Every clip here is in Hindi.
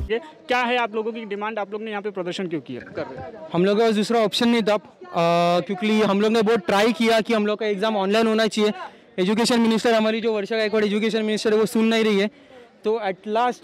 क्या है आप लोगों की डिमांड, आप लोग ने यहाँ पे प्रदर्शन क्यों किया कर रहे हैं? हम लोग का दूसरा ऑप्शन नहीं था, क्योंकि हम लोग ने बहुत ट्राई किया कि हम लोग का एग्ज़ाम ऑनलाइन होना चाहिए। एजुकेशन मिनिस्टर हमारी जो वर्षा गायकवाड़ एजुकेशन मिनिस्टर है वो सुन नहीं रही है, तो एट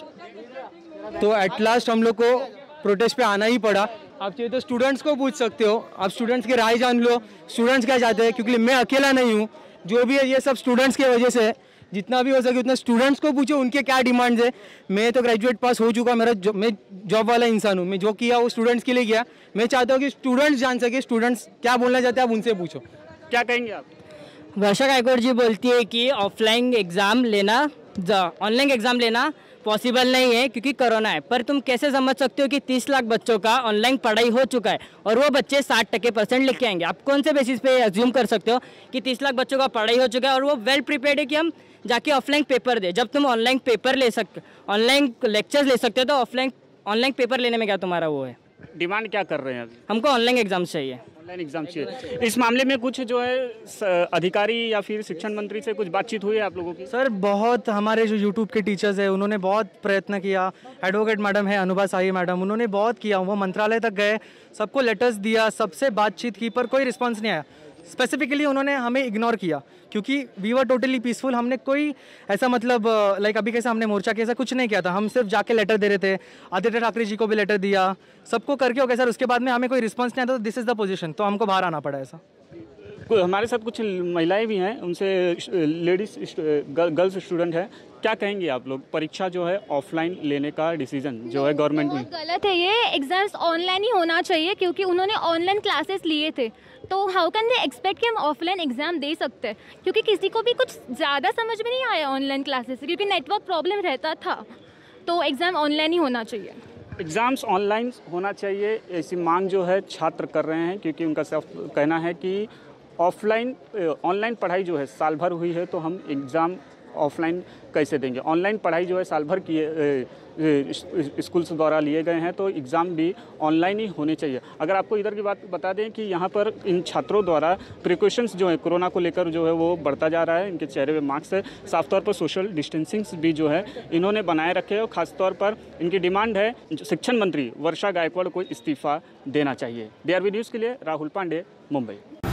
लास्ट हम लोग को प्रोटेस्ट पे आना ही पड़ा। आप चाहिए तो स्टूडेंट्स को पूछ सकते हो, आप स्टूडेंट्स की राय जान लो, स्टूडेंट्स क्या चाहते हैं, क्योंकि मैं अकेला नहीं हूँ, जो भी है ये सब स्टूडेंट्स की वजह से है। जितना भी हो सके उतना स्टूडेंट्स को पूछो उनके क्या डिमांड्स है। मैं तो ग्रेजुएट पास हो चुका, मैं जॉब वाला इंसान हूँ, मैं जो किया वो स्टूडेंट्स के लिए किया। मैं चाहता हूँ कि स्टूडेंट्स जान सके स्टूडेंट्स क्या बोलना चाहते हैं, आप उनसे पूछो। क्या कहेंगे आप? वर्षा गायकवाड़ जी बोलती है कि ऑफलाइन एग्ज़ाम लेना, ऑनलाइन एग्ज़ाम लेना पॉसिबल नहीं है क्योंकि कोरोना है। पर तुम कैसे समझ सकते हो कि 30 लाख बच्चों का ऑनलाइन पढ़ाई हो चुका है और वो बच्चे 60% लेके आएंगे? आप कौन से बेसिस पे अज्यूम कर सकते हो कि 30 लाख बच्चों का पढ़ाई हो चुका है और वो वेल प्रिपेयर्ड है कि हम जाके ऑफलाइन पेपर दे? जब तुम ऑनलाइन पेपर ले सकते, ऑनलाइन लेक्चर्स ले सकते हो, तो ऑनलाइन पेपर लेने में क्या तुम्हारा वो है? डिमांड क्या कर रहे हैं अभी? हमको ऑनलाइन एग्जाम चाहिए। ऑनलाइन एग्जाम चाहिए। इस मामले में कुछ जो है अधिकारी या फिर शिक्षण मंत्री से कुछ बातचीत हुई है आप लोगों की? सर बहुत, हमारे जो यूट्यूब के टीचर्स हैं उन्होंने बहुत प्रयत्न किया। एडवोकेट मैडम है अनुभा साई मैडम, उन्होंने बहुत किया, वो मंत्रालय तक गए, सबको लेटर्स दिया, सबसे बातचीत की, पर कोई रिस्पॉन्स नहीं आया। स्पेसिफिकली उन्होंने हमें इग्नोर किया क्योंकि वी वर टोटली पीसफुल। हमने कोई ऐसा मतलब लाइक अभी कैसा हमने मोर्चा कैसा कुछ नहीं किया था, हम सिर्फ जाके लेटर दे रहे थे। आदित्य ठाकरे जी को भी लेटर दिया, सबको करके हो गया सर। उसके बाद में हमें कोई रिस्पांस नहीं आता, तो दिस इज़ द पोजीशन, तो हमको बाहर आना पड़ा ऐसा। हमारे साथ कुछ महिलाएं भी हैं, उनसे लेडीज गर्ल्स स्टूडेंट है, क्या कहेंगे आप लोग? परीक्षा जो है ऑफलाइन लेने का डिसीजन जो है गवर्नमेंट में गलत है। ये एग्जाम्स ऑनलाइन ही होना चाहिए क्योंकि उन्होंने ऑनलाइन क्लासेस लिए थे, तो हाउ कैन दे एक्सपेक्ट कि हम ऑफलाइन एग्जाम दे सकते हैं? क्योंकि किसी को भी कुछ ज़्यादा समझ में नहीं आया ऑनलाइन क्लासेस से, क्योंकि नेटवर्क प्रॉब्लम रहता था। तो एग्ज़ाम ऑनलाइन ही होना चाहिए। एग्ज़ाम्स ऑनलाइन होना चाहिए, ऐसी मांग जो है छात्र कर रहे हैं, क्योंकि उनका साफ कहना है कि ऑनलाइन पढ़ाई जो है साल भर हुई है, तो हम एग्ज़ाम ऑफलाइन कैसे देंगे? ऑनलाइन पढ़ाई जो है साल भर की स्कूल्स द्वारा लिए गए हैं, तो एग्ज़ाम भी ऑनलाइन ही होने चाहिए। अगर आपको इधर की बात बता दें कि यहाँ पर इन छात्रों द्वारा प्रिकॉशंस जो है कोरोना को लेकर जो है वो बढ़ता जा रहा है। इनके चेहरे पे मास्क है, साफ तौर पर सोशल डिस्टेंसिंग्स भी जो है इन्होंने बनाए रखे हैं, और ख़ासतौर पर इनकी डिमांड है शिक्षण मंत्री वर्षा गायकवाड़ को इस्तीफ़ा देना चाहिए। DRV न्यूज़ के लिए राहुल पांडे, मुंबई।